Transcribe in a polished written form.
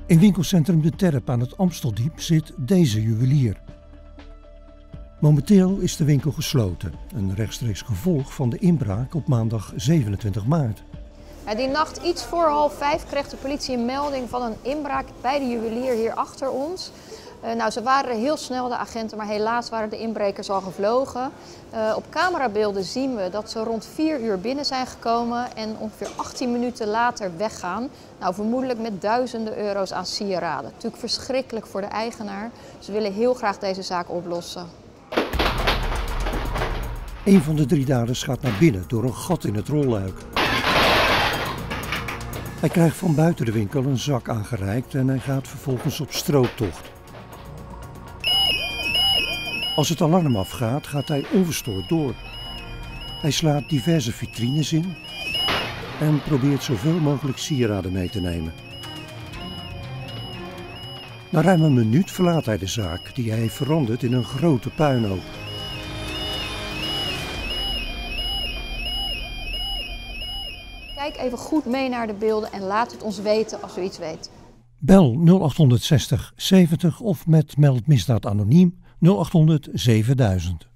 In winkelcentrum De Terp aan het Amsteldiep zit deze juwelier. Momenteel is de winkel gesloten, een rechtstreeks gevolg van de inbraak op maandag 27 maart. Die nacht iets voor 4:30 kreeg de politie een melding van een inbraak bij de juwelier hier achter ons. Ze waren heel snel, de agenten, maar helaas waren de inbrekers al gevlogen. Op camerabeelden zien we dat ze rond 4 uur binnen zijn gekomen en ongeveer 18 minuten later weggaan. Vermoedelijk met duizenden euro's aan sieraden. Natuurlijk verschrikkelijk voor de eigenaar. Ze willen heel graag deze zaak oplossen. Een van de 3 daders gaat naar binnen door een gat in het rolluik. Hij krijgt van buiten de winkel een zak aangereikt en hij gaat vervolgens op strooptocht. Als het alarm afgaat, gaat hij onverstoord door. Hij slaat diverse vitrines in en probeert zoveel mogelijk sieraden mee te nemen. Na ruim een minuut verlaat hij de zaak, die hij verandert in een grote puinhoop. Kijk even goed mee naar de beelden en laat het ons weten als u iets weet. Bel 0800 60 70 of met Meld Misdaad Anoniem 0800 7000.